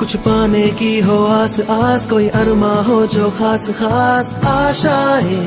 कुछ पाने की हो आस आस, कोई अरमा हो जो खास खास आशाएं,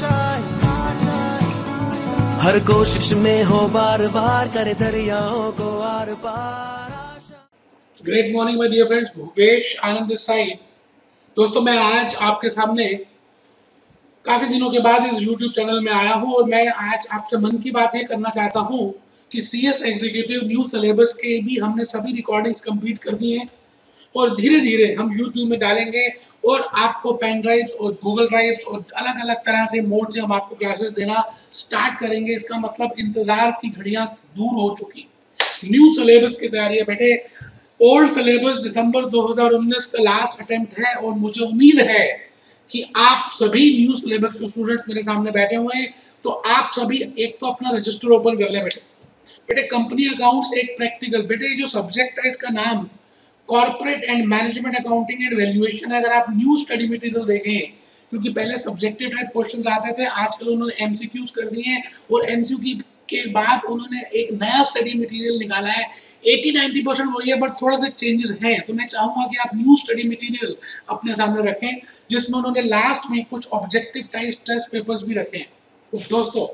हर कोशिश में हो बार बार, करे दरियाओं को आर पार। Great morning my dear friends, Bhupesh Anand this side. दोस्तों, मैं आज आपके सामने काफी दिनों के बाद इस YouTube चैनल में आया हूं और मैं आज आपसे मन की बात ये करना चाहता हूं कि CS एग्जीक्यूटिव न्यू सिलेबस के भी हमने सभी रिकॉर्डिंग्स कंप्लीट कर दी हैं और धीरे धीरे हम YouTube में डालेंगे और आपको पेन ड्राइव्स और गूगल ड्राइव्स और अलग अलग तरह से मोड से हम आपको क्लासेस देना स्टार्ट करेंगे। इसका मतलब इंतजार की घड़ियां दूर हो चुकी। न्यू सिलेबस की तैयारी है बेटे। ओल्ड सिलेबस दिसंबर 2019 का लास्ट अटेम्प्ट है और मुझे उम्मीद है कि आप सभी न्यू सिलेबस के स्टूडेंट्स मेरे सामने बैठे हुए हैं, तो आप सभी एक तो अपना रजिस्टर ओपन कर ले बेटे। कंपनी अकाउंट्स एक प्रैक्टिकल, बेटे जो सब्जेक्ट है इसका नाम corporate and management accounting and valuation है। अगर आप न्यू स्टडी मटेरियल देखें, क्योंकि पहले सब्जेक्टिव टाइप क्वेश्चंस आते थे, आजकल उन्होंने एमसीक्यूज कर दिए हैं और एमसीक्यू के बाद उन्होंने एक नया स्टडी मटेरियल निकाला है। 80-90% वही है, बट थोड़ा सा चेंजेस हैं। तो मैं चाहूंगा कि आप न्यू स्टडी मटेरियल अपने सामने रखें, जिसमें उन्होंने लास्ट में कुछ ऑब्जेक्टिव टाइप टेस्ट पेपर्स भी रखे हैं। तो दोस्तों,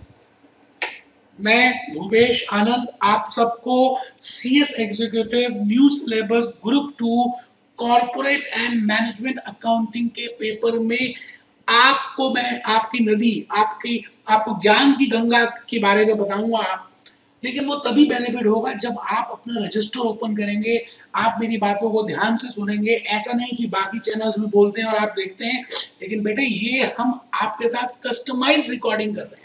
मैं भूपेश आनंद आप सबको CS executive new syllabus group 2 corporate and management accounting के पेपर में आपको मैं आपकी नदी, आपको ज्ञान की गंगा के बारे में बताऊंगा। लेकिन वो तभी बेनिफिट होगा जब आप अपना रजिस्टर ओपन करेंगे, आप मेरी बातों को ध्यान से सुनेंगे। ऐसा नहीं कि बाकी चैनल्स में बोलते हैं और आप देखते हैं, लेकिन बेटे ये हम आपके साथ कस्टमाइज रिकॉर्डिंग कर रहे हैं।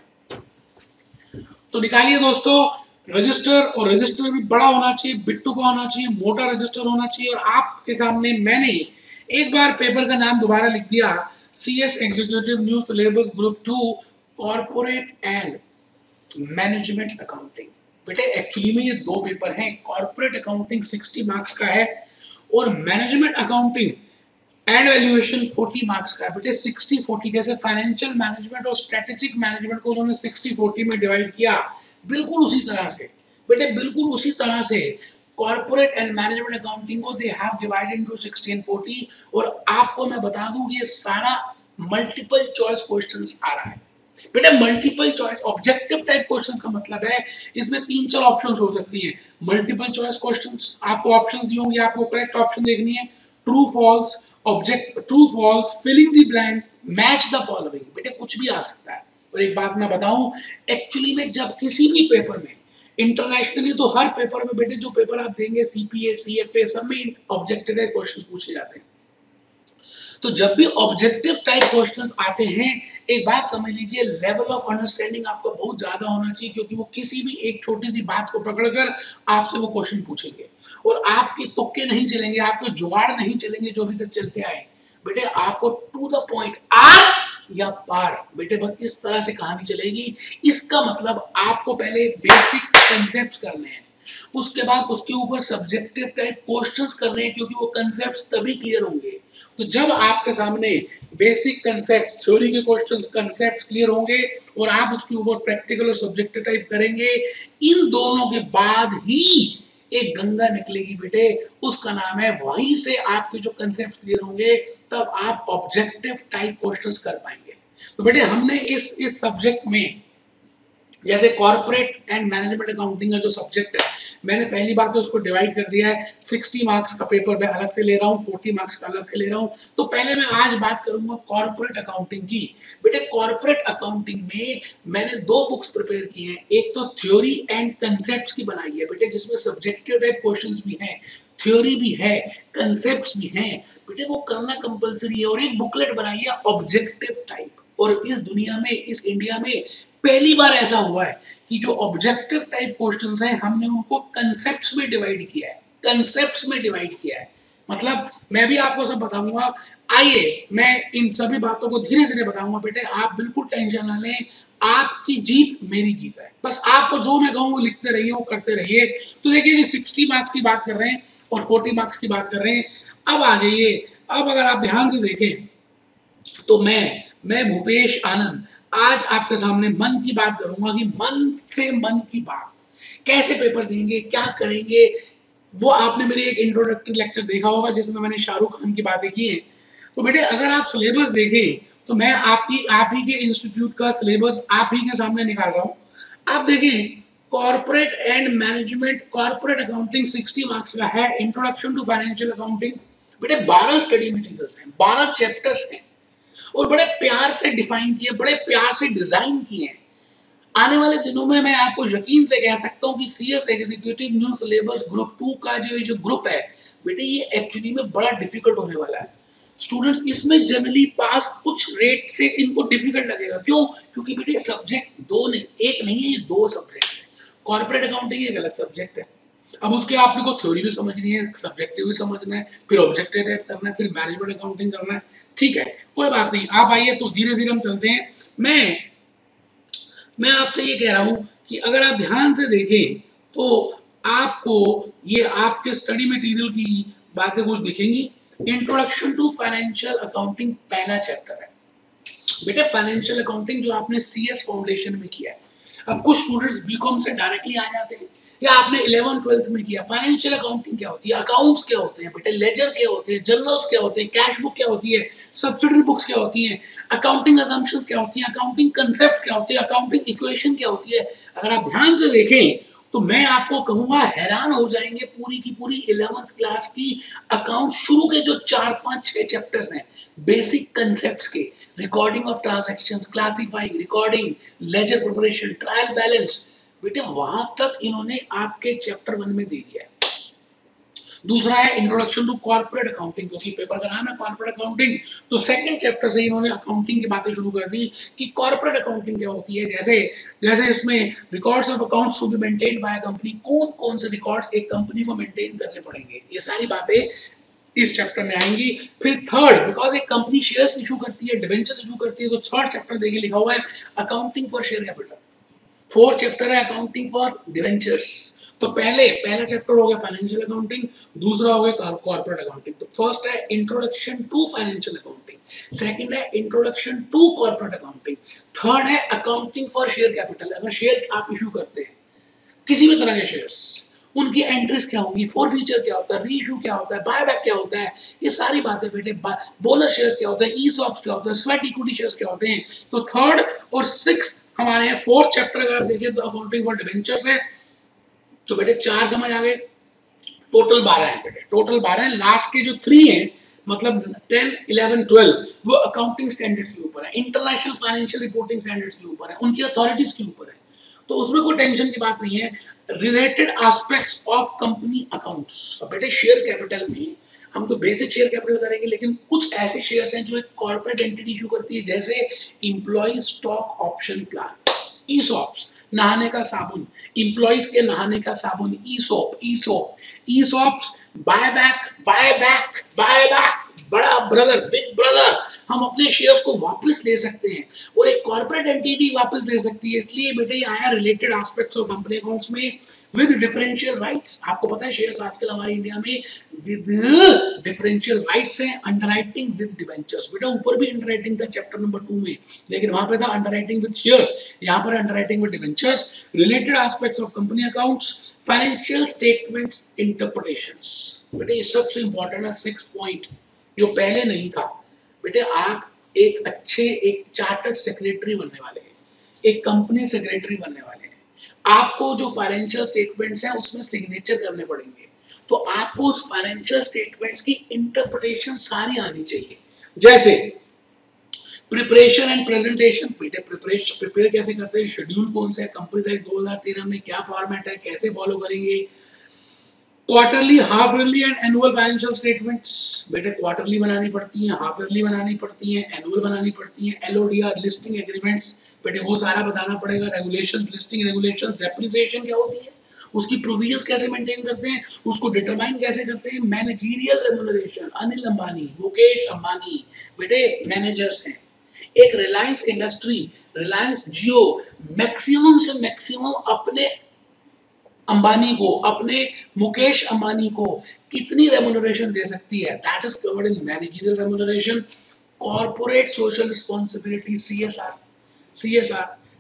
तो निकालिए दोस्तों रजिस्टर, और रजिस्टर भी बड़ा होना चाहिए, बिट्टू का होना चाहिए, मोटा रजिस्टर होना चाहिए। और आपके सामने मैंने एक बार पेपर का नाम दोबारा लिख दिया, CS executive new syllabus group 2 corporate and management accounting. बेटे एक्चुअली में ये दो पेपर हैं। कॉर्पोरेट अकाउंटिंग 60 मार्क्स का है और management accounting and valuation 40 marks का है। बेटे 60-40, जैसे फाइनेंशियल मैनेजमेंट और स्ट्रेटेजिक मैनेजमेंट को उन्होंने 60-40 में डिवाइड किया, बिल्कुल उसी तरह से बेटे, बिल्कुल उसी तरह से कॉर्पोरेट एंड मैनेजमेंट अकाउंटिंग को they have divided into 60 and 40। और आपको मैं बता दूं कि ये सारा मल्टीपल चॉइस क्वेश्चंस आ रहा है। बेटा multiple choice objective type questions का मतलब है इसमें 3-4 ऑप्शंस हो सकती हैं। मल्टीपल चॉइस क्वेश्चंस, आपको ऑप्शंस दिए होंगे, आपको करेक्ट ऑप्शन देखनी है, true false, true false, filling the blank, match the following. बेटे कुछ भी आ सकता है। और एक बात मैं बताऊं, एक्चुअली में जब किसी भी पेपर में, इंटरनेशनली तो हर पेपर में बेटे, जो पेपर आप देंगे CPA CFA सब में ऑब्जेक्टिव टाइप क्वेश्चंस पूछे जाते हैं। तो जब भी ऑब्जेक्टिव टाइप क्वेश्चंस आते हैं, एक बात समझ लीजिए, लेवल ऑफ अंडरस्टैंडिंग आपका बहुत ज्यादा होना चाहिए, क्योंकि वो किसी भी एक छोटी सी बात को पकड़कर आपसे वो क्वेश्चन पूछेंगे और आपके तुक्के नहीं चलेंगे, आपके जुगाड़ नहीं चलेंगे जो अभी तक चलते आए। बेटे आपको टू द पॉइंट, आर या पार, बेटे बस इस तरह से कहानी चलेगी। इसका मतलब आपको पहले बेसिक कंसेप्ट करने हैं, उसके बाद उसके ऊपर सब्जेक्टिव टाइप क्वेश्चंस करने हैं, क्योंकि वो कंसेप्ट्स तभी क्लियर होंगे। तो जब आपके सामने बेसिक कंसेप्ट, थ्योरी के क्वेश्चंस, कंसेप्ट क्लियर होंगे और आप उसके ऊपर प्रैक्टिकल और सब्जेक्टिव टाइप करेंगे, इन दोनों के बाद ही एक गंगा निकलेगी बेटे, उसका नाम है, वहीं से आपके जो कंसेप्ट क्लियर होंगे तब आप ऑब्जेक्टिव टाइप क्वेश्चंस कर पाएंगे। तो बेटे हमने इस सब्जेक्ट में, जैसे कॉर्पोरेट एंड मैनेजमेंट अकाउंटिंग का जो सब्जेक्ट है, मैंने पहली बात तो उसको डिवाइड कर दिया है। 60 मार्क्स का पेपर मैं अलग से ले रहा हूँ, 40 मार्क्स का अलग से ले रहा हूँ। तो पहले मैं आज बात करूंगा कॉर्पोरेट अकाउंटिंग की। बेटे कॉर्पोरेट अकाउंटिंग में मैंने 2 बुक्स प्रिपेयर की हैं। एक तो थ्योरी एंड कंसेप्ट की बनाई है बेटे, जिसमें सब्जेक्टिव टाइप क्वेश्चंस भी हैं, थ्योरी भी है, कंसेप्ट भी हैं। बेटे वो करना कंपल्सरी है। और एक बुकलेट बनाई है ऑब्जेक्टिव टाइप, और इस दुनिया में, इस इंडिया में पहली बार ऐसा हुआ है कि जो ऑब्जेक्टिव टाइप क्वेश्चंस हैं, हमने उनको कंसेप्ट्स में डिवाइड किया है, कंसेप्ट्स में डिवाइड किया है। मतलब मैं भी आपको सब बताऊंगा। आइए मैं इन सभी बातों को धीरे धीरे बताऊंगा। बेटे आप बिल्कुल टेंशन ना लें, आपकी जीत मेरी जीत है। बस आपको जो मैं कहूँ वो लिखते रहिए, वो करते रहिए। तो देखिए जी 60 मार्क्स की बात कर रहे हैं और 40 मार्क्स की बात कर रहे हैं। अब आ जाइए, अब अगर आप ध्यान से देखें तो मैं भूपेश आनंद आज आपके सामने मन की बात करूंगा कि मन से मन की बात, कैसे पेपर देंगे, क्या करेंगे। वो आपने मेरी एक इंट्रोडक्टरी लेक्चर देखा होगा जिसमें मैंने शाहरुख खान की बातें की हैं। तो बेटे अगर आप सिलेबस देखें तो मैं आप ही के इंस्टीट्यूट का सिलेबस आप ही के सामने निकाल रहा हूँ। आप देखें corporate and management corporate accounting 60 marks का है, इंट्रोडक्शन टू फाइनेंशियल अकाउंटिंग बेटे 12 स्टडी मटेरियल्स हैं, 12 चैप्टर्स हैं और बड़े प्यार से डिफाइन किए, बड़े प्यार से डिजाइन किए हैं। आने वाले दिनों में मैं आपको यकीन से कह सकता हूँ कि CS executive new syllabus group 2 का जो ग्रुप है बेटे ये एक्चुअली में बड़ा डिफिकल्ट होने वाला है। स्टूडेंट्स इसमें जनरली पास कुछ रेट से इनको डिफिकल्ट लगेगा। क्यों? क्योंकि बेटे सब्जेक्ट दो नहीं, एक नहीं है, ये दो सब्जेक्ट है। कॉर्पोरेट अकाउंटिंग एक अलग सब्जेक्ट है, अब उसके आपने को थ्योरी भी समझनी है, सब्जेक्टिव भी समझना है, फिर ऑब्जेक्टिव टाइप करना है, फिर मैनेजमेंट अकाउंटिंग करना है। ठीक है, कोई बात नहीं, आप आइए तो धीरे धीरे हम चलते हैं। मैं आपसे ये कह रहा हूं कि अगर आप ध्यान से देखें तो आपको ये आपके स्टडी मटेरियल की बातें कुछ दिखेंगी। इंट्रोडक्शन टू फाइनेंशियल अकाउंटिंग पहला चैप्टर है बेटे। फाइनेंशियल अकाउंटिंग जो आपने सीएस फाउंडेशन में किया है, अब कुछ स्टूडेंट्स बीकॉम से डायरेक्टली आ जाते हैं या आपने 11th-12th में किया। फाइनेंशियल अकाउंटिंग क्या होती है, अकाउंट्स क्या होते हैं बेटे, लेजर क्या होते हैं, जर्नल्स क्या होते हैं, कैश बुक क्या होती है, सब्सिडरी बुक्स क्या होती हैं, अकाउंटिंग असम्पशंस क्या होती हैं, अकाउंटिंग कंसेप्ट क्या होती है, अकाउंटिंग इक्वेशन क्या होती है। अगर आप ध्यान से देखें तो मैं आपको कहूंगा हैरान हो जाएंगे पूरी की पूरी 11th क्लास की अकाउंट शुरू के जो 4-5-6 चैप्टर्स हैं बेसिक कंसेप्ट्स के, recording of transactions, classifying, recording, ledger preparation, trial balance, बेटे वहां तक इन्होंने आपके चैप्टर 1 में दे दिया है। दूसरा है इंट्रोडक्शन टू कॉर्पोरेट अकाउंटिंग, क्योंकि पेपर का नाम है कॉर्पोरेट अकाउंटिंग, तो सेकंड चैप्टर से इन्होंने अकाउंटिंग की बातें शुरू कर दी कि कॉर्पोरेट अकाउंटिंग क्या होती है। जैसे जैसे इसमें records of accounts to be maintained by company, कौन कौन से रिकॉर्ड्स एक कंपनी को मेंटेन करने पड़ेंगे, ये सारी बातें इस चैप्टर में आएंगी। फिर थर्ड, बिकॉज एक कंपनी शेयर्स इशू करती है, डिबेंचर्स इशू करती है, तो थर्ड चैप्टर देखिए लिखा हुआ है accounting for share capital. Fourth chapter है अकाउंटिंग फॉर डिवेंचर्स। तो पहला चैप्टर हो गया फाइनेंशियल अकाउंटिंग, दूसरा हो गया कॉर्पोरेट अकाउंटिंग। तो फर्स्ट है introduction to financial accounting, second है introduction to corporate accounting, third है अकाउंटिंग फॉर शेयर कैपिटल। अगर शेयर आप इशू करते हैं किसी भी तरह के शेयर्स, उनकी एंट्रीज क्या होंगी, फोर फीचर क्या होता है, री इशू क्या होता है, बायबैक क्या होता है, ये सारी बातें बेटे, बोनस शेयर्स क्या होता है, ईसॉप्स क्या होता है, स्वेट इक्विटी शेयर्स क्या होते हैं। तो थर्ड और सिक्स्थ हमारे यहाँ फोर्थ चैप्टर अगर आप देखिए तो अकाउंटिंग फॉर डिवेंचर्स है। तो बेटे 4 समझ आ गए, टोटल 12 है बेटे, टोटल 12 है। लास्ट के जो 3 हैं मतलब 10, 11, 12 वो अकाउंटिंग स्टैंडर्ड्स के ऊपर है, इंटरनेशनल फाइनेंशियल रिपोर्टिंग स्टैंडर्ड्स के ऊपर है, उनकी अथॉरिटीज के ऊपर है, तो उसमें कोई टेंशन की बात नहीं है। Related aspects of company accounts, बेटे शेयर कैपिटल में हम तो बेसिक शेयर कैपिटल करेंगे, लेकिन कुछ ऐसे शेयर्स हैं जो एक कॉर्पोरेट एंटिटी इशू करती है, जैसे employee stock option plan, ESOPs, नहाने का साबुन, इंप्लॉइज के नहाने का साबुन, ईसॉप्स, बायबैक, बड़ा ब्रदर, बिग ब्रदर, हम अपने शेयर्स को वापस ले सकते हैं और एक कॉर्पोरेट एंटिटी वापस ले सकती है। इसलिए बेटे ये आया related aspects of company accounts में विद डिफरेंशियल राइट्स। आपको पता है शेयर्स आजकल हमारी इंडिया में विद डिफरेंशियल राइट्स हैं, अंडरराइटिंग विद डिबेंचर्स। बेटा ऊपर भी अंडरराइटिंग था चैप्टर नंबर 2 में, लेकिन वहां पे था अंडरराइटिंग विद शेयर्स, यहाँ पर underwriting with debentures. Related aspects of company accounts, financial statements interpretations, बेटे ये सबसे इंपॉर्टेंट है 6 पॉइंट जो पहले नहीं था। बेटे आप एक चार्टर्ड सेक्रेटरी बनने वाले हैं, एक कंपनी सेक्रेटरी बनने वाले हैं, आपको जो फाइनेंशियल स्टेटमेंट्स हैं उसमें सिग्नेचर करने पड़ेंगे, तो आपको उस फाइनेंशियल स्टेटमेंट्स की इंटरप्रिटेशन सारी आनी चाहिए। जैसे प्रिपरेशन एंड प्रेजेंटेशन, बेटे प्रिपेयर कैसे करते हैं, शेड्यूल कौन सा है, कंपनी एक्ट 2013 में क्या फॉर्मेट है, कैसे फॉलो करेंगे। Quarterly, half yearly and annual financial statements, बेटे क्वार्टरली बनानी पड़ती हैं, हाफ ईयरली बनानी पड़ती हैं, एनुअल बनानी पड़ती हैं। एलओडीआर, लिस्टिंग एग्रीमेंट्स, बेटे वो सारा बताना पड़ेगा। रेगुलेशंस, लिस्टिंग रेगुलेशंस, डेप्रिसिएशन क्या होती है, उसकी प्रोविजंस कैसे मेंटेन करते हैं, उसको डिटरमाइन कैसे करते हैं। मैनेजरियल रेम्युनरेशन, अनिल अंबानी, मुकेश अंबानी बेटे मैनेजर्स हैं। एक रिलायंस इंडस्ट्री, रिलायंस जियो मैक्सिमम से मैक्सिमम अपने अंबानी को, अपने मुकेश अंबानी को कितनी रेम्युनरेशन दे सकती है, that is covered in managerial remuneration. Corporate social responsibility, CSR,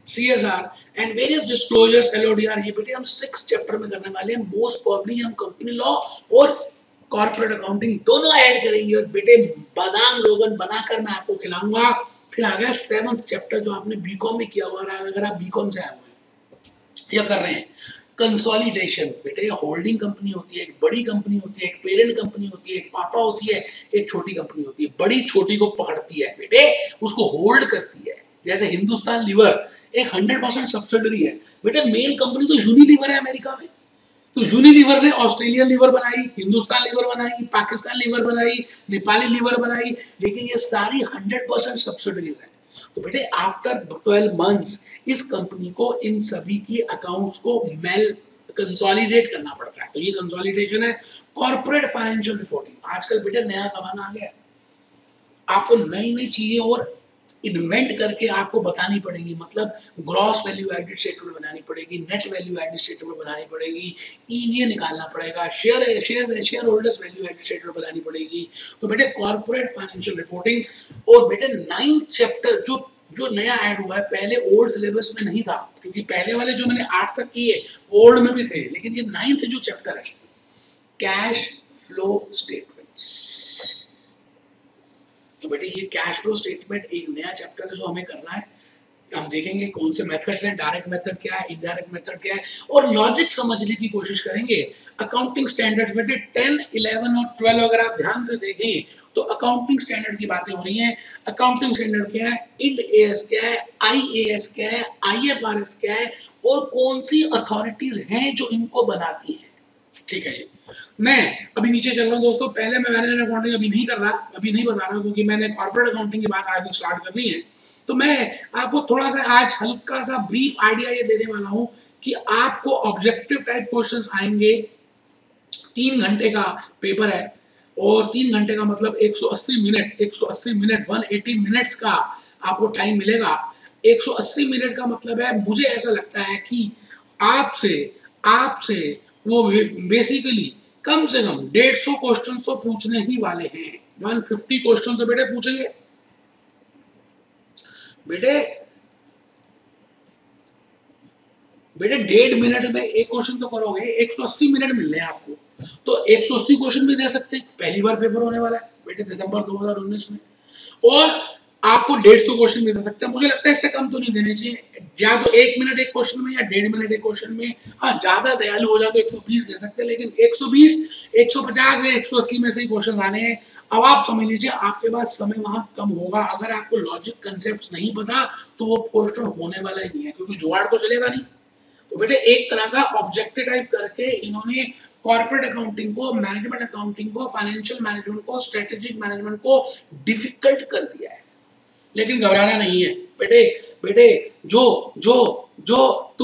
CSR and various disclosures LODR, ये बेटे हम 6 चैप्टर में करने वाले हैं। मोस्ट प्रॉब्ली हम कंपनी लॉ और कॉर्पोरेट अकाउंटिंग दोनों ऐड करेंगे और बेटे बादाम रोगन बनाकर मैं आपको खिलाऊंगा। फिर आ गया 7th चैप्टर जो आपने बीकॉम में किया हुआ है, अगर आप बीकॉम से आए हुए या कर रहे हैं, कंसोलिडेशन। बेटे होल्डिंग कंपनी होती है, एक बड़ी कंपनी होती है, एक पेरेंट कंपनी होती है, एक पापा होती है, एक छोटी कंपनी होती है। बड़ी छोटी को पकड़ती है बेटे, उसको होल्ड करती है। जैसे हिंदुस्तान लीवर एक 100% सब्सिडरी है बेटे, मेन कंपनी तो यूनिलीवर है अमेरिका में। तो यूनिलीवर ने ऑस्ट्रेलियन लीवर बनाई, हिंदुस्तान लीवर बनाई, पाकिस्तान लीवर बनाई, नेपाली लीवर बनाई, लेकिन ये सारी 100% सब्सिडरीज है। तो बेटे आफ्टर 12 मंथ्स इस कंपनी को इन सभी की अकाउंट्स को मेल कंसोलिडेट करना पड़ता है। तो ये कंसोलिडेशन है कॉर्पोरेट फाइनेंशियल रिपोर्टिंग। आजकल बेटे नया सामान आ गया, आपको नई नई चीजें और इन्वेंट करके आपको बतानी पड़ेगी। मतलब ग्रॉस वैल्यू एडेड स्टेटमेंट बनानी पड़ेगी, नेट वैल्यू एडेड स्टेटमेंट बनानी पड़ेगी, ईवीए निकालना पड़ेगा, shareholders value added statement बनानी पड़ेगी। तो बेटे कॉर्पोरेट फाइनेंशियल रिपोर्टिंग। और बेटे 9th चैप्टर जो नया ऐड हुआ है, पहले ओल्ड सिलेबस में नहीं था, क्योंकि पहले वाले जो मैंने 8 तक किए ओल्ड में भी थे, लेकिन ये 9th जो चैप्टर है, कैश फ्लो स्टेटमेंट्स। तो बेटे ये कैश फ्लो स्टेटमेंट एक नया चैप्टर है जो हमें करना है। हम देखेंगे कौन से मेथड्स हैं, डायरेक्ट मेथड क्या है, इनडायरेक्ट मेथड क्या है, और लॉजिक समझने की कोशिश करेंगे। अकाउंटिंग स्टैंडर्ड्स बेटे 10, 11 और 12 अगर आप ध्यान से देखें तो अकाउंटिंग स्टैंडर्ड की बातें हो रही हैं। अकाउंटिंग स्टैंडर्ड क्या है, इंड AS क्या है, IAS क्या है, IFRS क्या है, और कौन सी अथॉरिटीज हैं जो इनको बनाती हैं। ठीक है, मैं अभी नीचे चल रहा हूँ दोस्तों। पहले मैं मैनेजमेंट अकाउंटिंग अभी नहीं कर रहा, अभी नहीं बता रहा, क्योंकि मैंने कॉर्पोरेट अकाउंटिंग की बात आज स्टार्ट करनी है। तो मैं आपको थोड़ा सा आज हल्का सा ब्रीफ आइडिया ये देने वाला हूँ कि आपको ऑब्जेक्टिव टाइप क्वेश्चंस आएंगे। 3 घंटे का पेपर है, और 3 घंटे का मतलब 180 मिनट 180 मिनट्स का आपको टाइम मिलेगा। 180 मिनट का मतलब है, मुझे ऐसा लगता है कि आपसे वो बेसिकली कम से कम 150 क्वेश्चन तो पूछने ही वाले हैं। 150 क्वेश्चन तो बेटे पूछेंगे। बेटे 1.5 मिनट में एक क्वेश्चन तो करोगे, 180 मिनट मिलने हैं आपको, तो 180 क्वेश्चन भी दे सकते हैं। पहली बार पेपर होने वाला है बेटे दिसंबर 2019 में, और आपको 150 क्वेश्चन भी दे सकते हैं। मुझे लगता है इससे कम तो नहीं देने चाहिए, या तो 1 मिनट एक क्वेश्चन में या 1.5 मिनट एक क्वेश्चन में। हाँ, ज्यादा दयालु हो जाए तो 120 दे सकते हैं, लेकिन 120, 150 या 180 में से ही क्वेश्चन आने हैं। अब आप समझ लीजिए आपके पास समय वहां कम होगा। अगर आपको लॉजिक कंसेप्ट नहीं पता तो वो क्वेश्चन होने वाला ही नहीं है, क्योंकि जुगाड़ तो चलेगा नहीं। तो बेटे एक तरह का ऑब्जेक्टिव टाइप करके इन्होंने कॉर्पोरेट अकाउंटिंग को, मैनेजमेंट अकाउंटिंग को, फाइनेंशियल मैनेजमेंट को, स्ट्रेटेजिक मैनेजमेंट को डिफिकल्ट कर दिया है। लेकिन घबराना नहीं है बेटे जो जो जो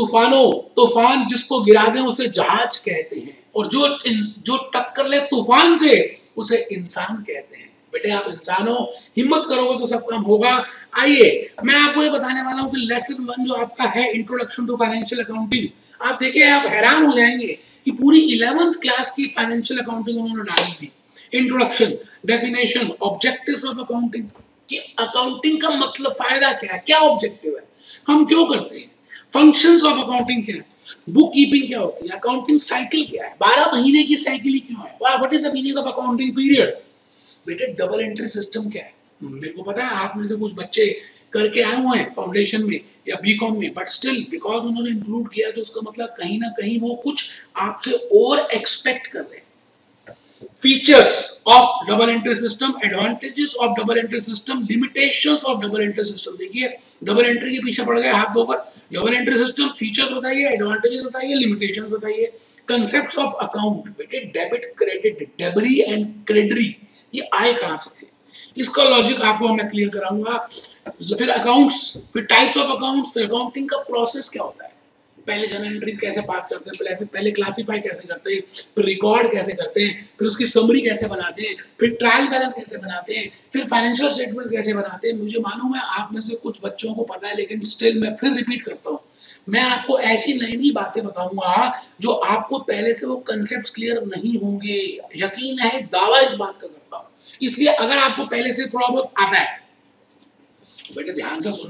तूफान जिसको गिरा दे उसे जहाज कहते हैं, और जो टक्कर ले तूफान से उसे इंसान कहते हैं। बेटे आप इंसान हो, हिम्मत करोगे तो सब काम होगा। आइए मैं आपको ये बताने वाला हूँ कि लेसन 1 जो आपका है, इंट्रोडक्शन टू फाइनेंशियल अकाउंटिंग, आप देखिए आप हैरान हो जाएंगे कि पूरी 11th क्लास की फाइनेंशियल अकाउंटिंग उन्होंने डाली थी। Introduction, definition, objectives of accounting, कि अकाउंटिंग का मतलब फायदा क्या है, क्या ऑब्जेक्टिव है, हम क्यों करते हैं, फंक्शंस ऑफ अकाउंटिंग क्या है, बुक कीपिंग क्या होती है, अकाउंटिंग साइकिल क्या है, 12 महीने की साइकिल ही क्यों है, what is the meaning of accounting period. बेटे डबल एंट्री सिस्टम क्या है, मेरे को पता है आप में से कुछ बच्चे करके आए हुए हैं फाउंडेशन में या बीकॉम में, बट स्टिल बिकॉज उन्होंने इंक्लूड किया तो उसका मतलब कहीं ना कहीं वो कुछ आपसे और एक्सपेक्ट कर रहे हैं। Features of double entry system, advantages of double entry system, limitations of double entry system। देखिए डबल एंट्री के पीछे पड़ गए हाथ धोकर। डबल एंट्री सिस्टम, फीचर्स बताइए, एडवांटेजेस बताइए, लिमिटेशंस बताइए। कंसेप्ट्स ऑफ अकाउंट, बेटे debit, credit, debtor and creditor, ये आए कहां से थे, इसका लॉजिक आपको मैं क्लियर कराऊंगा। फिर अकाउंट्स, फिर टाइप्स ऑफ अकाउंट्स, फिर अकाउंटिंग का प्रोसेस क्या होता है, पहले जर्नल एंट्री कैसे पास करते हैं, पहले क्लासिफाई कैसे करते हैं, फिर रिकॉर्ड कैसे करते हैं, फिर उसकी समरी कैसे बनाते हैं, फिर ट्रायल बैलेंस कैसे बनाते हैं, फिर फाइनेंशियल स्टेटमेंट कैसे बनाते हैं। मुझे मालूम है आप में से कुछ बच्चों को पता है, लेकिन स्टिल मैं फिर रिपीट करता हूँ, मैं आपको ऐसी नई नई बातें बताऊंगा जो आपको पहले से वो कंसेप्ट क्लियर नहीं होंगे। यकीन है, दावा इस बात का करता हूँ। इसलिए अगर आपको पहले से थोड़ा बहुत आता है, बेटे ध्यान से सुनना है,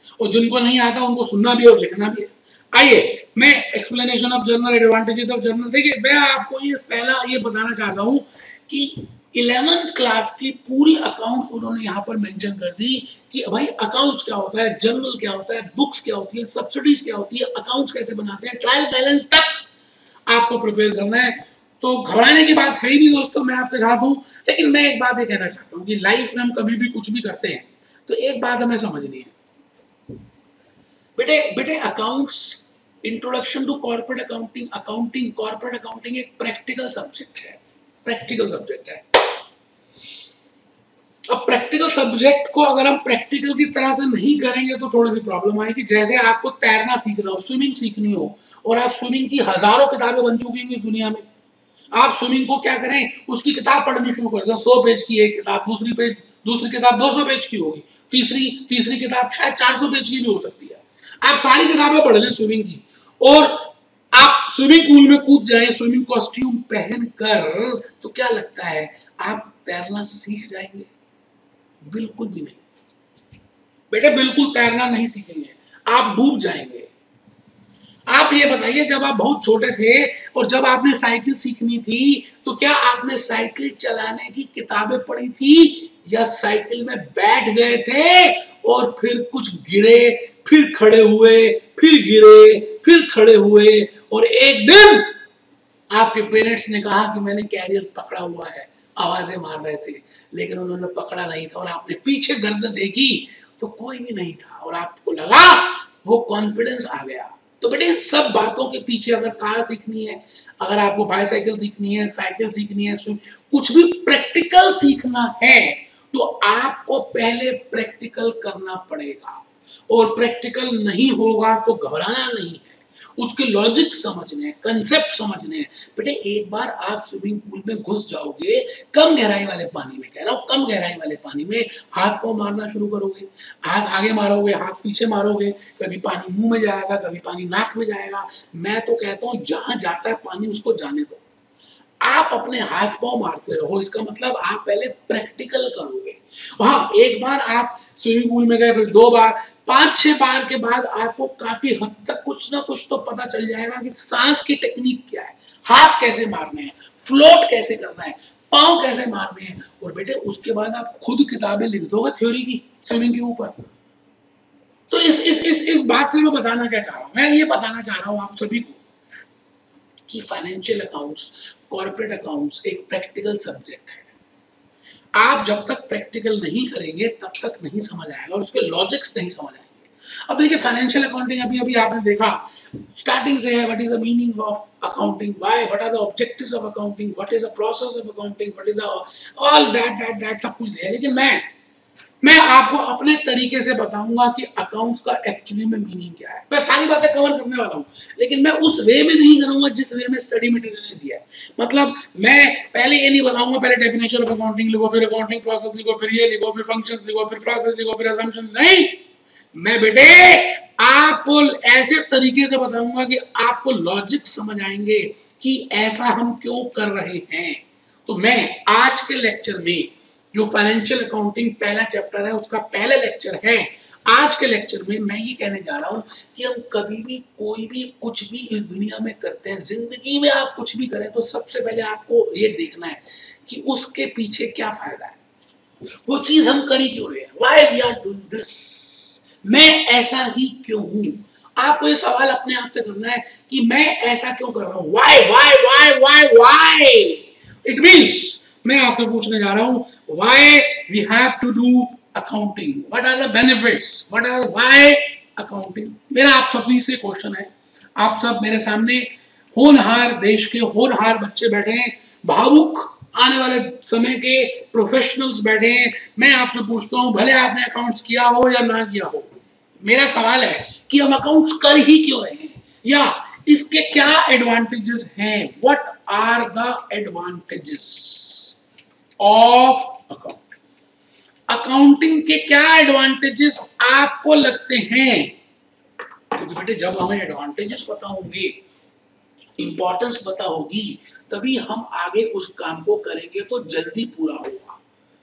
और जिनको नहीं आता उनको सुनना भी और लिखना भी है। आइए मैं explanation of journal, advantages of journal, देखिए मैं आपको ये पहला ये बताना चाहता हूँ कि 11th क्लास की पूरी अकाउंट्स उन्होंने यहाँ पर मेंशन कर दी कि भाई अकाउंट्स क्या होता है, जर्नल क्या होता है, बुक्स क्या होती है, सब्सिडीज क्या होती है, अकाउंट्स कैसे बनाते हैं, ट्रायल बैलेंस तक आपको प्रिपेयर करना है। तो घबराने की बात है ही नहीं दोस्तों, मैं आपके साथ हूँ। लेकिन मैं एक बात ये कहना चाहता हूँ कि लाइफ में हम कभी भी कुछ भी करते हैं तो एक बात हमें समझनी है, बेटे बेटे accounts, introduction to corporate accounting, accounting, corporate accounting एक प्रैक्टिकल सब्जेक्ट है, प्रैक्टिकल सब्जेक्ट है। अब प्रैक्टिकल सब्जेक्ट को अगर हम प्रैक्टिकल की तरह से नहीं करेंगे तो थोड़ी सी प्रॉब्लम आएगी। जैसे आपको तैरना सीखना हो, स्विमिंग सीखनी हो, और आप स्विमिंग की हजारों किताबें बन चुकी हैं इस दुनिया में, आप स्विमिंग को क्या करें, उसकी किताब पढ़नी शुरू कर दें। 100 पेज की एक किताब, दूसरी किताब 200 पेज की होगी, तीसरी किताब शायद 400 पेज की भी हो सकती है। आप सारी किताबें पढ़ लें स्विमिंग की, और आप स्विमिंग पूल में कूद जाएं स्विमिंग कॉस्ट्यूम पहनकर, तो क्या लगता है आप तैरना सीख जाएंगे? बिल्कुल भी नहीं बेटे, बिल्कुल तैरना नहीं सीखेंगे, आप डूब जाएंगे। आप ये बताइए, जब आप बहुत छोटे थे और जब आपने साइकिल सीखनी थी तो क्या आपने साइकिल चलाने की किताबें पढ़ी थी, या साइकिल में बैठ गए थे और फिर कुछ गिरे, फिर खड़े हुए, फिर गिरे, फिर खड़े हुए, और एक दिन आपके पेरेंट्स ने कहा कि मैंने कैरियर पकड़ा हुआ है, आवाजें मार रहे थे लेकिन उन्होंने पकड़ा नहीं था, और आपने पीछे गर्दन देखी तो कोई भी नहीं था, और आपको लगा वो कॉन्फिडेंस आ गया। तो बेटे इन सब बातों के पीछे, अगर कार सीखनी है, अगर आपको बाईसाइकिल सीखनी है, साइकिल सीखनी है, कुछ भी प्रैक्टिकल सीखना है, तो आपको पहले प्रैक्टिकल करना पड़ेगा। और प्रैक्टिकल नहीं होगा तो घबराना नहीं है, उसके लॉजिक समझने, कंसेप्ट समझने। बेटे एक बार आप स्विमिंग पूल में घुस जाओगे, कम गहराई वाले पानी में, कह रहा हूं कम गहराई वाले पानी में, हाथ को मारना शुरू करोगे, हाथ आगे मारोगे, हाथ पीछे मारोगे, कभी पानी मुंह में जाएगा, कभी पानी नाक में जाएगा। मैं तो कहता हूं जहां जाता है पानी उसको जाने दो, आप अपने हाथ पांव मारते रहो। इसका मतलब आप पहले प्रैक्टिकल करोगे। हाँ, एक बार आप स्विमिंग पूल में गए, फिर 2 बार, 5-6 बार के बाद आपको काफी हद तक कुछ ना कुछ तो पता चल जाएगा कि सांस की टेक्निक क्या है, हाथ कैसे मारने हैं, फ्लोट कैसे करना है, पांव कैसे मारने हैं। और बेटे उसके बाद आप खुद किताबें लिख दोगे थ्योरी की स्विमिंग के ऊपर। तो इस बात से मैं बताना क्या चाह रहा हूं, मैं ये बताना चाह रहा हूं आप सभी को कि फाइनेंशियल अकाउंट्स, कॉर्पोरेट अकाउंट्स एक प्रैक्टिकल सब्जेक्ट है। आप जब तक प्रैक्टिकल नहीं करेंगे तब तक नहीं समझ आएगा, और उसके लॉजिक्स नहीं समझ आएंगे। अब देखिए फाइनेंशियल अकाउंटिंग, अभी आपने देखा स्टार्टिंग से है, what is the meaning of accounting, why, what are the objectives of accounting, what is the process of accounting, what is the all that सब कुछ है। लेकिन मैं आपको अपने तरीके से बताऊंगा कि अकाउंट्स का एक्चुअली में मीनिंग क्या है। मैं सारी बातें कवर करने वाला हूं, लेकिन मैं उस वे में नहीं करूंगा जिस वे में स्टडी मटेरियल ने दिया है। मतलब मैं पहले ये नहीं बताऊंगा पहले डेफिनेशन ऑफ अकाउंटिंग लिखो, फिर अकाउंटिंग प्रोसेस लिखो, फिर ये लिखो, फिर फंक्शंस लिखो, फिर प्रोसेस लिखो, फिर असम्पशन। नहीं, मैं बेटे आपको ऐसे तरीके से बताऊंगा कि आपको लॉजिक समझ आएंगे कि ऐसा हम क्यों कर रहे हैं। तो मैं आज के लेक्चर में जो फाइनेंशियल अकाउंटिंग पहला चैप्टर है उसका पहला लेक्चर है, आज के लेक्चर में मैं ये कहने जा रहा हूं कि हम कभी भी कोई भी कुछ भी इस दुनिया में करते हैं, जिंदगी में आप कुछ भी करें तो सबसे पहले आपको ये देखना है कि उसके पीछे क्या फायदा है, वो चीज हम कर ही क्यों रहे हैं, why we are doing this, मैं ऐसा ही क्यों हूं। आपको ये सवाल अपने आप से करना है कि मैं ऐसा क्यों कर रहा हूं, why why why why why. It means मैं आपसे पूछने जा रहा हूं why we have to do accounting, what are the benefits, what are why accounting. मेरा आप सभी से क्वेश्चन है, आप सब मेरे सामने होनहार देश के होनहार बच्चे बैठे हैं, भावुक आने वाले समय के प्रोफेशनल्स बैठे हैं। मैं आपसे पूछता हूं भले आपने अकाउंट्स किया हो या ना किया हो, मेरा सवाल है कि हम अकाउंट्स कर ही क्यों रहे हैं, या इसके क्या एडवांटेजेस हैं, what are the advantages of account, accounting के क्या एडवांटेजेस आपको लगते हैं। क्योंकि बेटे जब हमें एडवांटेजेस पता होंगे, इंपॉर्टेंस पता होगी, तभी हम आगे उस काम को करेंगे तो जल्दी पूरा होगा।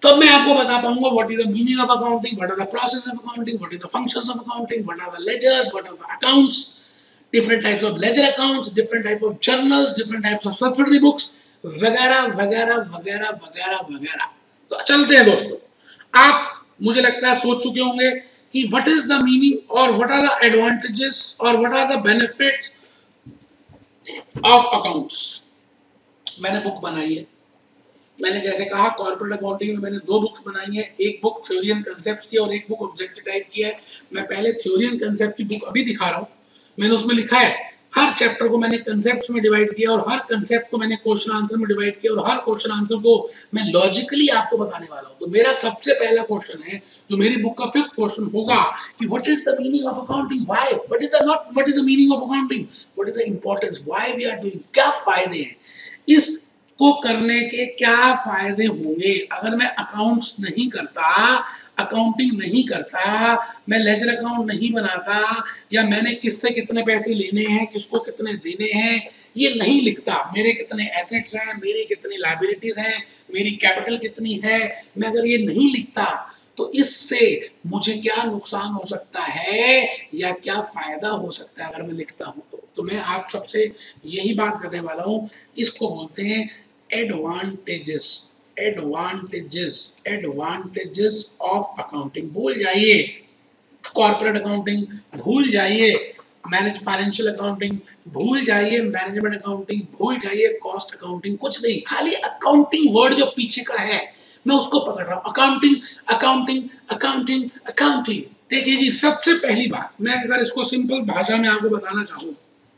तब मैं आपको बता पाऊंगा what is the meaning of accounting, what are the process of accounting, what is the functions of accounting, what are the ledgers, what are the accounts, different types of ledger accounts, different type of journals, different types of subsidiary books, वगैरह वगैरह वगैरह वगैरह वगैरह। तो चलते हैं दोस्तों, आप मुझे लगता है सोच चुके होंगे कि व्हाट इज द मीनिंग और व्हाट आर द एडवांटेजेस और what are the benefits of accounts. मैंने बुक बनाई है, मैंने जैसे कहा कॉर्पोरेट अकाउंटिंग में मैंने 2 बुक्स बनाई है, एक बुक थ्योरी एंड कंसेप्ट की और एक बुक ऑब्जेक्टिव टाइप की है। मैं पहले थ्योरी एंड कंसेप्ट की बुक अभी दिखा रहा हूँ। मैंने उसमें लिखा है हर चैप्टर को मैंने कंसेप्ट में डिवाइड किया और हर कंसेप्ट को मैंने क्वेश्चन आंसर में डिवाइड किया और हर क्वेश्चन आंसर को मैं लॉजिकली आपको बताने वाला हूं। तो मेरा सबसे पहला क्वेश्चन है जो मेरी बुक का 5th क्वेश्चन होगा कि what is the meaning of accounting, why, what is the not what is the meaning of accounting, what is the importance, why we are doing, क्या फायदे हैं, इस को करने के क्या फायदे होंगे अगर मैं अकाउंट्स नहीं करता, अकाउंटिंग नहीं करता, मैं लेजर अकाउंट नहीं बनाता, या मैंने किससे कितने पैसे लेने हैं, किसको कितने देने हैं ये नहीं लिखता, मेरे कितने एसेट्स हैं, मेरी कितनी लायबिलिटीज हैं, मेरी कैपिटल कितनी है, मैं अगर ये नहीं लिखता तो इससे मुझे क्या नुकसान हो सकता है या क्या फायदा हो सकता है अगर मैं लिखता हूं तो मैं आप सबसे यही बात करने वाला हूं। इसको बोलते हैं advantages, advantages, advantages of accounting. भूल जाइए कॉर्पोरेट अकाउंटिंग, भूल जाइए मैनेज फाइनेंशियल अकाउंटिंग, भूल जाइए मैनेजमेंट अकाउंटिंग, भूल जाइए कॉस्ट अकाउंटिंग, कुछ नहीं, खाली अकाउंटिंग वर्ड जो पीछे का है मैं उसको पकड़ रहा हूं। Accounting accounting accounting accounting. देखिए जी, सबसे पहली बात मैं अगर इसको सिंपल भाषा में आपको बताना चाहूं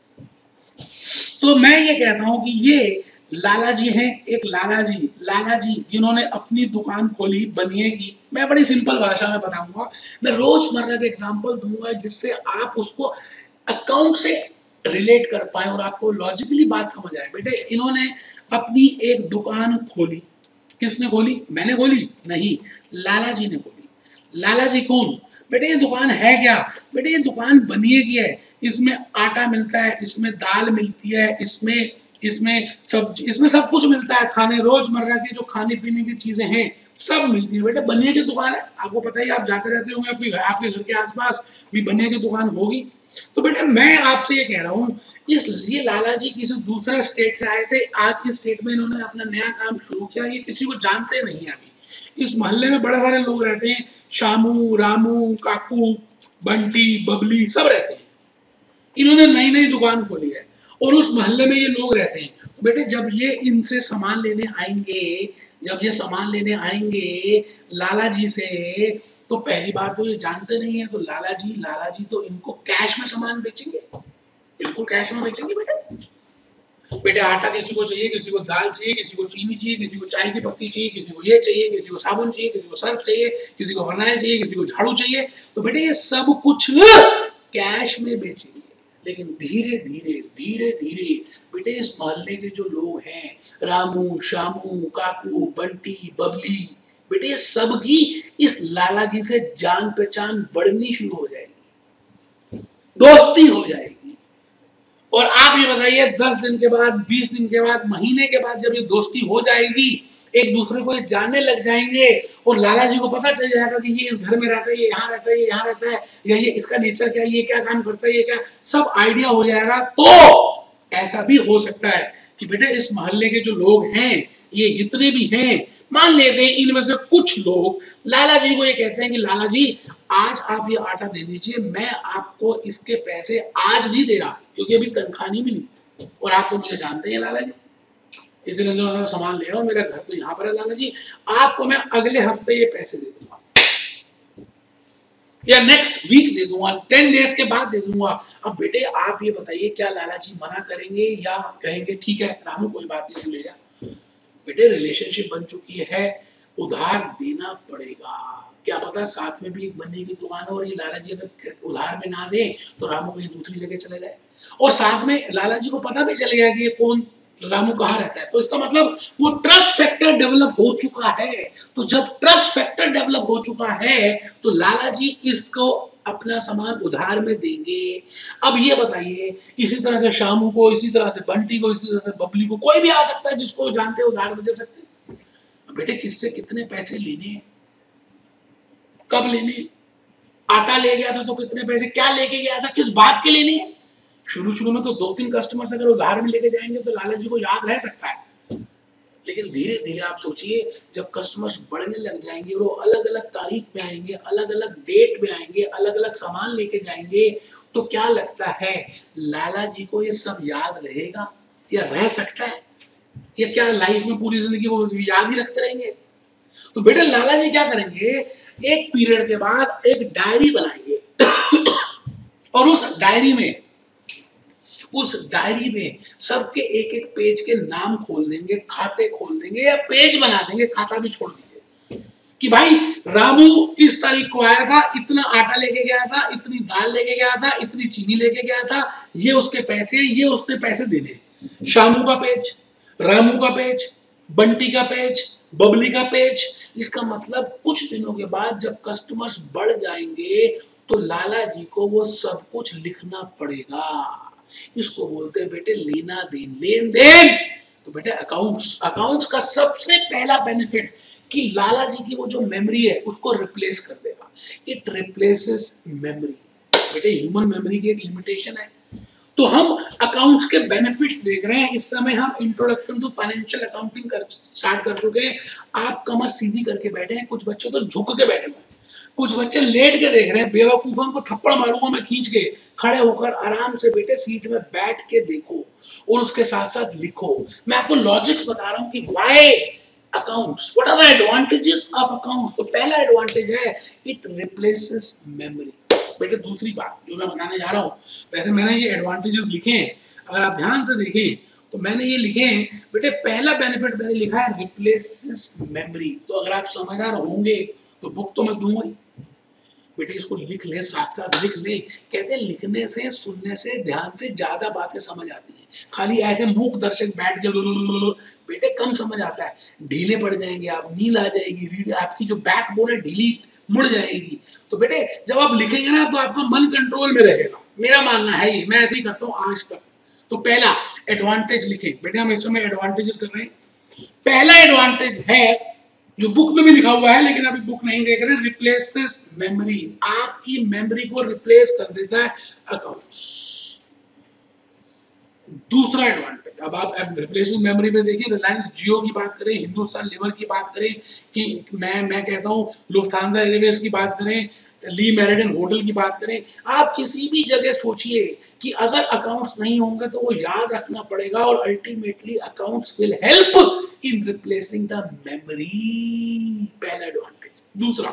तो मैं ये कहता हूं कि ये लाला जी हैं, एक लाला जी जिन्होंने अपनी दुकान खोली बनिए की। मैं बड़ी सिंपल भाषा में बताऊंगा, मैं रोजमर्रा के एग्जांपल दूंगा जिससे आप उसको अकाउंट से रिलेट कर पाए और आपको लॉजिकली बात समझ आए। बेटे इन्होंने अपनी एक दुकान खोली, किसने खोली, मैंने खोली नहीं, लाला जी ने खोली। लाला जी कौन, बेटे ये दुकान है क्या, बेटे ये दुकान बनिए की है, इसमें आटा मिलता है, इसमें दाल मिलती है, इसमें सब कुछ मिलता है, खाने रोजमर्रा के जो खाने पीने की चीजें हैं सब मिलती है। बेटे बनिए की दुकान है, आपको पता ही, आप जाते रहते होंगे आपके घर के आसपास भी बनिए की दुकान होगी। तो बेटे मैं आपसे ये कह रहा हूँ, ये लाला जी किसी दूसरे स्टेट से आए थे, आज इस स्टेट में इन्होंने अपना नया काम शुरू किया, ये किसी को जानते नहीं अभी। इस मोहल्ले में बड़े सारे लोग रहते हैं, शामू, रामू, काकू, बंटी, बबली सब रहते हैं। इन्होंने नई नई दुकान खोली है और उस मोहल्ले में ये लोग रहते हैं। तो बेटे जब ये इनसे सामान लेने आएंगे, जब ये सामान लेने आएंगे लाला जी से, तो पहली बार तो ये जानते नहीं है, तो लाला जी तो इनको कैश में सामान बेचेंगे, बिल्कुल कैश में बेचेंगे। बेटे आटा किसी को चाहिए, किसी को दाल चाहिए, किसी को चीनी चाहिए, किसी को चाय की पत्ती चाहिए, किसी को ये चाहिए, किसी को साबुन चाहिए, किसी को सर्फ चाहिए, किसी को फर्नाइल चाहिए, किसी को झाड़ू चाहिए। तो बेटे ये सब कुछ कैश में बेचेंगे। लेकिन धीरे धीरे बेटे इस मोहल्ले के जो लोग हैं, रामू, शामू, काकू, बंटी, बबली, बेटे ये सब की इस लाला जी से जान पहचान बढ़नी शुरू हो जाएगी, दोस्ती हो जाएगी। और आप ये बताइए 10 दिन के बाद, 20 दिन के बाद, महीने के बाद जब ये दोस्ती हो जाएगी, एक दूसरे को जानने लग जाएंगे और लाला जी को पता चल जाएगा कि ये इस घर में रहता है, ये यहाँ रहता है, ये यहाँ रहता है, या ये इसका नेचर क्या है, ये क्या काम करता है, ये क्या, सब आइडिया हो जाएगा। तो ऐसा भी हो सकता है कि बेटे इस मोहल्ले के जो लोग हैं, ये जितने भी हैं, मान लेते हैं इनमें से कुछ लोग लाला जी को ये कहते हैं कि लाला जी आज आप ये आटा दे दीजिए, मैं आपको इसके पैसे आज नहीं दे रहा क्योंकि अभी तनख्वाह नहीं मिली और आप तो मुझे जानते हैं लाला जी, इतने सामान ले रहा हूँ, मेरा घर तो यहाँ पर है लाला जी, आपको मैं अगले हफ्ते ये पैसे दे दूंगा या नेक्स्ट वीक दे दूंगा, 10 डेज के बाद दे दूंगा। अब बेटे आप ये बताइए क्या लाला जी मना करेंगे या कहेंगे ठीक है रामू कोई बात नहीं, तू ले जा। बेटे रिलेशनशिप बन चुकी है, उधार देना पड़ेगा। क्या पता साथ में भी एक बनने की दुकान हो और ये लाला जी अगर उधार में ना दे तो रामू कहीं दूसरी जगह चले जाए, और साथ में लाला जी को पता भी चल गया कि ये कौन रामू कहाँ रहता है, तो इसका मतलब वो ट्रस्ट फैक्टर डेवलप हो चुका है। तो जब ट्रस्ट फैक्टर डेवलप हो चुका है तो लाला जी इसको अपना सामान उधार में देंगे। अब ये बताइए, इसी तरह से शामू को, इसी तरह से बंटी को, इसी तरह से बबली को, कोई भी आ सकता है जिसको जानते उधार में दे सकते हैं। बेटे किससे कितने पैसे लेने हैं, कब लेने हैं, आटा ले गया था तो कितने पैसे, क्या लेके गया था, किस बात के लेने हैं। शुरू में तो 2-3 कस्टमर्स अगर उधार में लेके जाएंगे तो लाला जी को याद रह सकता है, लेकिन धीरे धीरे आप सोचिए जब कस्टमर्स बढ़ने लग जाएंगे, वो अलग अलग तारीख पे आएंगे, अलग अलग डेट में आएंगे, अलग अलग सामान लेके जाएंगे, तो क्या लगता है लाला जी को ये सब याद रहेगा या रह सकता है, या क्या लाइफ में पूरी जिंदगी वो याद ही रखते रहेंगे। तो बेटा लाला जी क्या करेंगे, एक पीरियड के बाद एक डायरी बनाएंगे और उस डायरी में सबके एक एक पेज के नाम खोल देंगे, खाते खोल देंगे या पेज बना देंगे, खाता भी छोड़ देंगे कि भाई रामू इस तारीख को आया था, इतना आटा लेके गया था, इतनी दाल लेके गया था, इतनी चीनी लेके गया था, ये उसके पैसे, ये उसने पैसे देने। शामू का पेज, रामू का पेज, बंटी का पेज, बबली का पेज। इसका मतलब कुछ दिनों के बाद जब कस्टमर्स बढ़ जाएंगे तो लाला जी को वो सब कुछ लिखना पड़ेगा। इसको बोलते हैं बेटे लेना देन, लेन देन। तो बेटे अकाउंट्स का सबसे पहला बेनिफिट कि लाला जी की वो जो मेमोरी है उसको रिप्लेस कर देगा। It replaces memory. बेटे ह्यूमन मेमोरी की एक लिमिटेशन है। तो हम अकाउंट्स के बेनिफिट्स देख रहे हैं। इस समय हम introduction to financial accounting start कर चुके हैं। आप कमर सीधी करके बैठे हैं, कुछ बच्चे तो झुक के बैठे हुए हैं, कुछ बच्चे लेट के देख रहे हैं। बेवकूफों को थप्पड़ मारूंगा मैं खींच के। खड़े होकर आराम से बेटे सीट में बैठ के देखो और उसके साथ साथ लिखो। मैं आपको लॉजिक्स बता रहा हूं कि why accounts, what are the advantages of accounts. तो पहला एडवांटेज है इट रिप्लेसेस मेमोरी। बेटे दूसरी बात जो मैं बताने जा रहा हूं, वैसे मैंने ये एडवांटेजेस लिखे हैं, अगर आप ध्यान से देखें तो मैंने ये लिखे हैं। बेटे पहला बेनिफिट मैंने लिखा है रिप्लेसेस मेमोरी। तो अगर आप समझदार होंगे तो बुक तो मैं दूंगा ही। बेटे इसको लिख ले, साथ साथ लिख ले। कहते हैं लिखने से, सुनने से, ध्यान से ज्यादा बातें समझ आती हैं। खाली ऐसे मूक दर्शक बैठ के बेटे कम समझ आता है। ढीले पड़ जाएंगे आप, नींद आ जाएगी, आपकी जो बैकबोन है ढीली मुड़ जाएगी। तो बेटे जब आप लिखेंगे ना तो आपका मन कंट्रोल में रहेगा। मेरा मानना है ये, मैं ऐसे ही करता हूँ आज तक। तो पहला एडवांटेज लिखें। बेटे हम इस समय एडवांटेजेस कर रहे हैं। पहला एडवांटेज है जो बुक में भी लिखा हुआ है, लेकिन अभी बुक नहीं देख रहे, रिप्लेसेस मेमोरी। आपकी मेमोरी को रिप्लेस कर देता है अकाउंट्स। दूसरा एडवांटेज, अब आप रिप्लेसमेंट मेमोरी में देखिए, रिलायंस जियो की बात करें, हिंदुस्तान लीवर की बात करें, कि मैं कहता हूँ लुफ्थांसा एयरवेज की बात करें, ली मेरिडियन होटल की बात करें, आप किसी भी जगह सोचिए कि अगर अकाउंट्स नहीं होंगे तो वो याद रखना पड़ेगा। और ultimately accounts will help in replacing the memory. पहला एडवांटेज। दूसरा,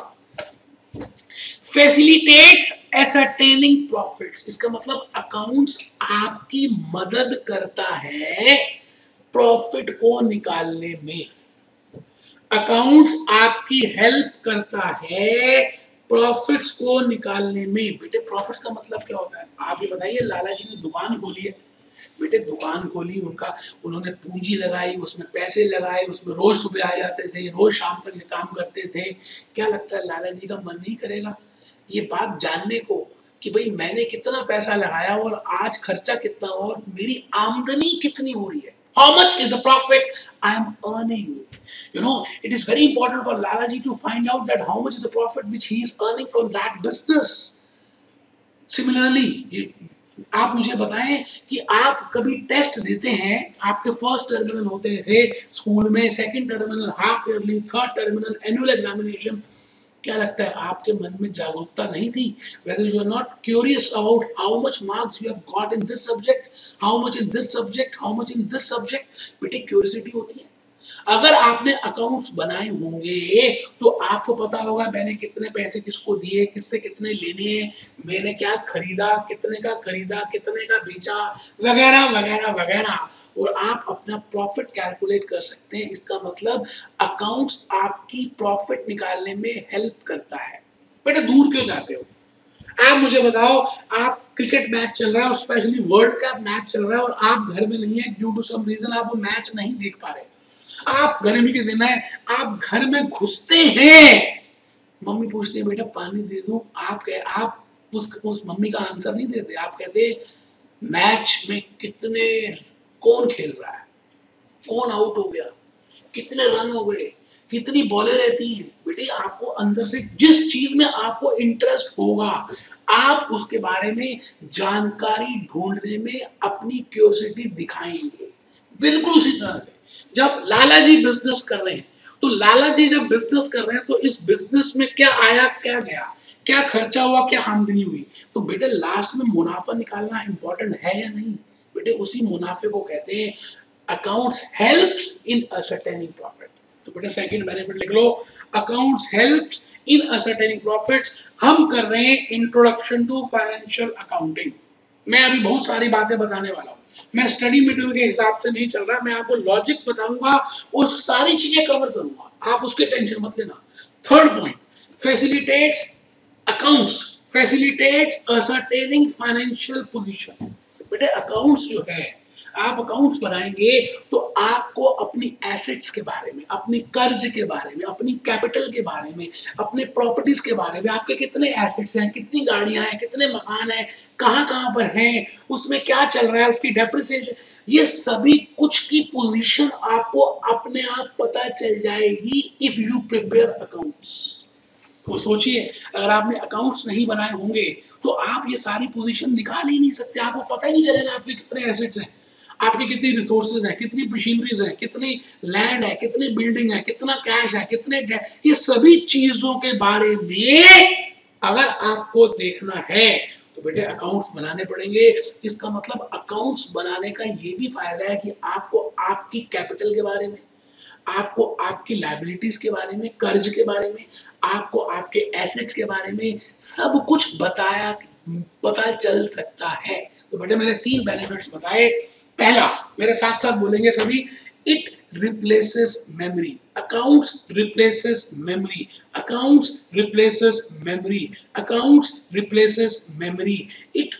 फैसिलिटेट्स एसरटेनिंग प्रॉफिट्स। इसका मतलब अकाउंट्स आपकी मदद करता है प्रॉफिट को निकालने में। अकाउंट्स आपकी हेल्प करता है प्रॉफिट्स को निकालने में। बेटे प्रॉफिट्स का मतलब क्या होता है आप ये बताइए। लाला जी ने दुकान खोली है, बेटे दुकान खोली, उन्होंने पूंजी लगाई, उसमें पैसे लगाए, उसमें रोज सुबह आ जाते थे, रोज शाम तक ये काम करते थे। क्या लगता है लाला जी का मन नहीं करेगा ये बात जानने को कि भाई मैंने कितना पैसा लगाया और आज खर्चा कितना और मेरी आमदनी कितनी हो रही है? How much is the profit I am earning? You know, it is very important for Lala ji to find out that how much is the profit which he is earning from that business. Similarly, आप मुझे बताएं कि आप कभी test देते हैं, आपके first terminal होते थे स्कूल में, second terminal, half yearly, third terminal, annual examination. क्या लगता है आपके मन में जागरूकता नहीं थी? Whether you are not curious about how much marks you have got in this subject, how much in this subject, how much in this subject, बेटे क्यूरियोसिटी होती है। अगर आपने अकाउंट्स बनाए होंगे तो आपको पता होगा मैंने कितने पैसे किसको दिए, किससे कितने लेने हैं, मैंने क्या खरीदा, कितने का खरीदा, कितने का बेचा, वगैरह वगैरह वगैरह। और आप अपना प्रॉफिट कैलकुलेट कर सकते हैं। इसका मतलब अकाउंट्स आपकी प्रॉफिट निकालने में हेल्प करता है। बेटे दूर क्यों जाते हो? आप मुझे बताओ, आप क्रिकेट मैच चल रहा है और स्पेशली वर्ल्ड कप मैच चल रहा है और आप घर में नहीं है, ड्यू टू सम रीजन आप वो मैच नहीं देख पा रहे। आप गर्मी के दिन है, आप घर में घुसते हैं, मम्मी पूछती है बेटा पानी दे दूं, आप उस मम्मी का आंसर नहीं देते। आप कहते मैच में कौन खेल रहा है, कौन आउट हो गया, कितने रन हो गए, कितनी बॉलें रहती हैं बेटे, आपको अंदर से जिस चीज में आपको इंटरेस्ट होगा आप उसके बारे में जानकारी ढूंढने में अपनी क्यूरियोसिटी दिखाएंगे। बिल्कुल उसी तरह से जब लाला जी बिजनेस कर रहे हैं, तो लाला जी जब बिजनेस कर रहे हैं तो इस बिजनेस में क्या आया क्या गया, क्या खर्चा हुआ क्या आमदनी हुई, तो बेटे लास्ट में मुनाफा निकालना इंपॉर्टेंट है या नहीं। बेटे उसी मुनाफे को कहते हैं accounts helps in ascertaining profit. तो बेटा सेकंड बेनिफिट लिख लो, accounts helps in ascertaining profits. हम कर रहे हैं इंट्रोडक्शन टू फाइनेंशियल अकाउंटिंग। मैं अभी बहुत सारी बातें बताने वाला हूँ, मैं स्टडी मटेरियल के हिसाब से नहीं चल रहा, मैं आपको लॉजिक बताऊंगा और सारी चीजें कवर करूंगा, आप उसके टेंशन मत लेना। Third point, facilitates accounts facilitates ascertaining financial position. बेटे अकाउंट्स जो है, आप अकाउंट्स बनाएंगे तो आपको अपनी एसेट्स के बारे में, अपनी कर्ज के बारे में, अपनी कैपिटल के बारे में, अपने प्रॉपर्टीज के बारे में, आपके कितने एसेट्स हैं, कितनी गाड़ियां हैं, कितने मकान हैं, कहां पर हैं, उसमें क्या चल रहा है, उसकी डेप्रिसिएशन, ये सभी कुछ की पोजीशन आपको अपने आप पता चल जाएगी इफ यू प्रिपेयर अकाउंट्स। तो सोचिए अगर आपने अकाउंट्स नहीं बनाए होंगे तो आप ये सारी पोजीशन निकाल ही नहीं सकते, आपको पता ही नहीं चलेगा आपके कितने एसेट्स हैं, आपकी कितनी रिसोर्सेज हैं, कितनी मशीनरीज हैं, कितनी लैंड है, कितनी बिल्डिंग है, कितना कैश है, कितने, ये सभी चीजों के बारे में अगर आपको देखना है तो बेटे अकाउंट्स बनाने पड़ेंगे। इसका मतलब अकाउंट्स बनाने का ये भी फायदा है कि आपको आपकी कैपिटल के बारे में, आपको आपकी लायबिलिटीज के बारे में, कर्ज के बारे में, आपको आपके एसेट्स के बारे में सब कुछ पता चल सकता है। तो बेटे मैंने 3 बेनिफिट्स बताए। पहला, मेरे साथ साथ बोलेंगे सभी, it replaces memory. Accounts replaces memory, accounts replaces memory, accounts replaces memory. It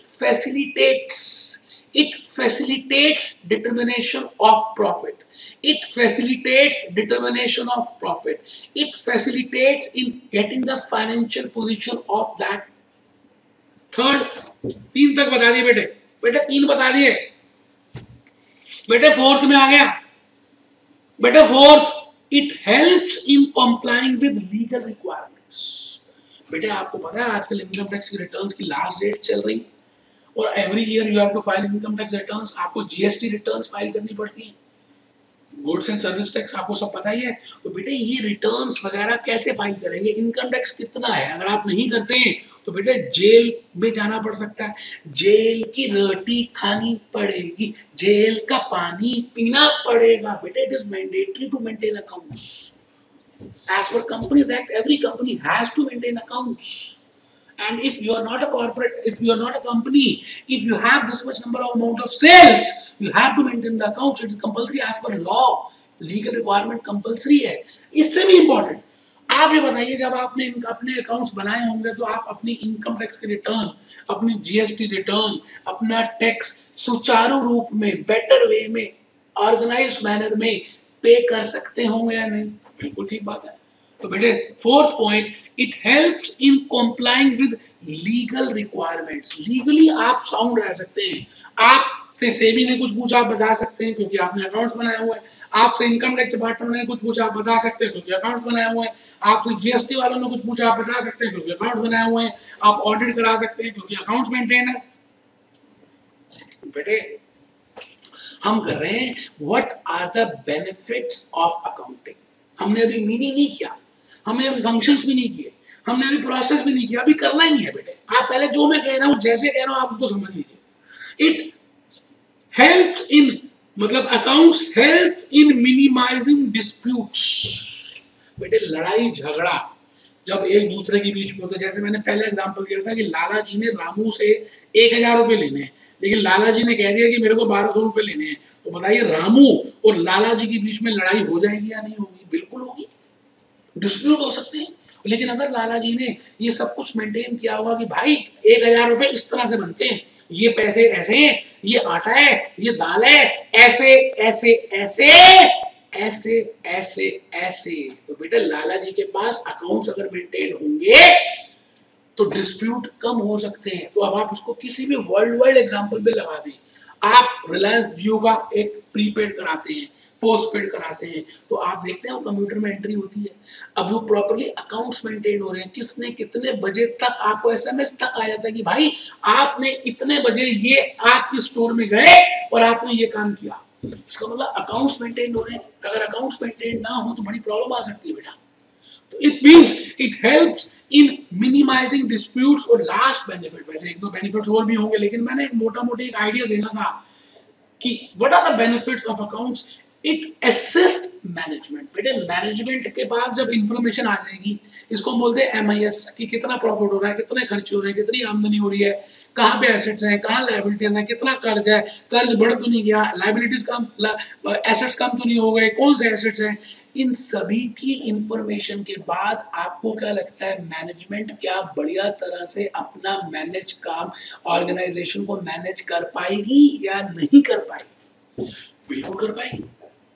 facilitates determination of profit. It facilitates determination of profit. It facilitates in getting the financial position of that. Third, 3 तक बता दिए बेटे, 3 बता दिए बेटे। Fourth में आ गया बेटे, fourth, it helps in complying with legal requirements. बेटे आपको पता है आजकल इनकम टैक्स की रिटर्न्स की लास्ट डेट चल रही है और every year you have to file income tax returns. आपको जीएसटी रिटर्न्स फाइल करनी पड़ती है, गुड्स एंड सर्विस टैक्स आपको सब पता ही है। तो बेटे ये रिटर्न्स वगैरह कैसे फाइल करेंगे, इनकम टैक्स कितना है, अगर आप नहीं करते हैं तो बेटे जेल में जाना पड़ सकता है, जेल की रोटी खानी पड़ेगी, जेल का पानी पीना पड़ेगा। बेटे it is mandatory to maintain accounts. As per Companies Act, every company has to maintain accounts. And if you are not a corporate, if you are not a company, if you have this much number of amount of sales, you have to maintain the accounts. It is compulsory as per law. Legal requirement compulsory है। इससे भी important, आप ये बताइए जब आपने अपने accounts बनाए होंगे तो आप अपनी इनकम टैक्स की रिटर्न, अपनी जीएसटी रिटर्न, अपना टैक्स सुचारू रूप में, बेटर वे में, ऑर्गेनाइज मैनर में पे कर सकते होंगे या नहीं? बिल्कुल ठीक बात है। तो बेटे fourth point, it helps in complying with legal requirements. Legally आप साउंड रह सकते हैं। आपसे सेबी ने कुछ पूछा आप बता सकते हैं क्योंकि आपने अकाउंट्स बनाए हुए हैं। आपसे इनकम टैक्स डिपार्टमेंट ने कुछ पूछा आप बता सकते हैं क्योंकि अकाउंट्स बनाए हुए हैं। आपसे जीएसटी वालों ने कुछ पूछा आप बता सकते हैं क्योंकि अकाउंट्स बनाए हुए हैं। आप ऑडिट करा सकते हैं क्योंकि अकाउंट्स मेंटेन है। बेटे हम कर रहे हैं what are the benefits of accounting. हमने अभी मीनिंग नहीं किया, हमने अभी फंक्शंस भी नहीं किए, हमने अभी प्रोसेस भी नहीं किया, अभी करना ही नहीं है बेटे। आप पहले जो मैं कह रहा हूं, जैसे कह रहा हूं, आप उसको समझ लीजिए। इट हेल्प्स इन, मतलब accounts help in minimizing disputes. बेटे लड़ाई झगड़ा जब एक दूसरे के बीच में होता है, जैसे मैंने पहले एग्जांपल दिया था कि लाला जी ने रामू से 1000 रुपए लेने हैं, लेकिन लाला जी ने कह दिया कि मेरे को 1200 रुपए लेने हैं। तो बताइए रामू और लाला जी के बीच में लड़ाई हो जाएगी या नहीं होगी? बिल्कुल होगी, डिस्प्यूट हो सकते हैं। लेकिन अगर लाला जी ने ये सब कुछ मेंटेन किया होगा कि भाई 1000 रुपए इस तरह से बनते हैं, ये पैसे ऐसे हैं, ये आटा है, ये दाल है, ऐसे ऐसे ऐसे ऐसे ऐसे ऐसे, तो बेटा लाला जी के पास अकाउंट्स अगर मेंटेन होंगे तो डिस्प्यूट कम हो सकते हैं। तो अब आप उसको किसी भी वर्ल्ड वाइड एग्जांपल पे लगा दें। आप रिलायंस जियो का एक प्रीपेड कराते हैं, पोस्ट पेड कराते हैं। तो आप देखते हैं वो कंप्यूटर में एंट्री होती है, अब वो प्रॉपर्ली अकाउंट्स मेंटेन हो रहे हैं, किसने कितने बजे तक आपको एसएमएस तक आ जाता है कि भाई आपने इतने बजे ये आपके स्टोर में गए और आपने ये काम किया। इसका मतलब अकाउंट्स मेंटेन हो रहे हैं। अगर अकाउंट्स मेंटेन ना हो तो बड़ी प्रॉब्लम आ सकती है बेटा। तो it means it helps in minimizing disputes. और लास्ट बेनिफिट, वैसे एक दो बेनिफिट्स और भी होंगे, लेकिन मैंने एक मोटा-मोटी एक आइडिया देना था कि what are the benefits of accounts. It assist management. बेटे मैनेजमेंट के पास जब इंफॉर्मेशन आ जाएगी, इसको हम बोलते हैं एमआईएस, कि कितना प्रॉफिट हो रहा है, कितने खर्चे हो रहे हैं, कितनी आमदनी हो रही है, कहाँ पे एसेट्स हैं, कहाँ लायबिलिटीज हैं, कितना कर्ज है, कर्ज बढ़ तो नहीं गया, लायबिलिटीज कम, एसेट्स कम तो नहीं हो गए, कौन से एसेट्स हैं, इन सभी की इंफॉर्मेशन के बाद आपको क्या लगता है मैनेजमेंट क्या बढ़िया तरह से अपना मैनेज काम, ऑर्गेनाइजेशन को मैनेज कर पाएगी या नहीं कर पाएगी? बिल्कुल कर पाएगी।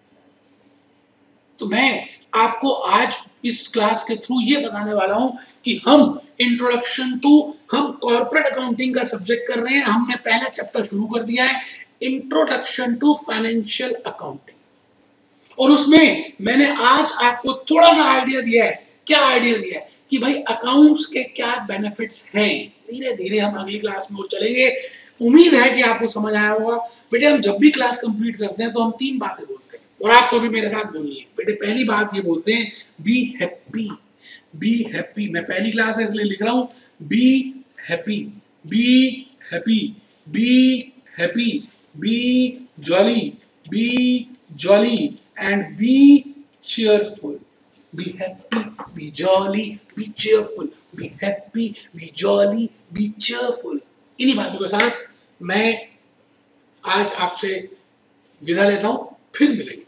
तो मैं आपको आज इस क्लास के थ्रू ये बताने वाला हूं कि हम इंट्रोडक्शन टू, हम कॉर्पोरेट अकाउंटिंग का सब्जेक्ट कर रहे हैं। हमने पहला चैप्टर शुरू कर दिया है, इंट्रोडक्शन टू फाइनेंशियल अकाउंटिंग, और उसमें मैंने आज आपको थोड़ा सा आइडिया दिया है। क्या आइडिया दिया है कि भाई अकाउंट्स के क्या बेनिफिट्स हैं। धीरे धीरे हम अगली क्लास में और चलेंगे। उम्मीद है कि आपको समझ आया होगा। बेटे हम जब भी क्लास कंप्लीट करते हैं तो हम 3 बातें बोलते हैं, और आपको भी मेरे साथ बोलनी है। बेटे पहली बात ये बोलते हैं, बी हैप्पी। बी हैप्पी, मैं पहली क्लास है इसलिए लिख रहा हूं, be happy, be happy, be happy, be jolly, be jolly and be cheerful. Be happy, be jolly, be cheerful. Be happy, be jolly, be cheerful. इन्हीं बातों के साथ मैं आज आपसे विदा लेता हूं, फिर मिलेंगे।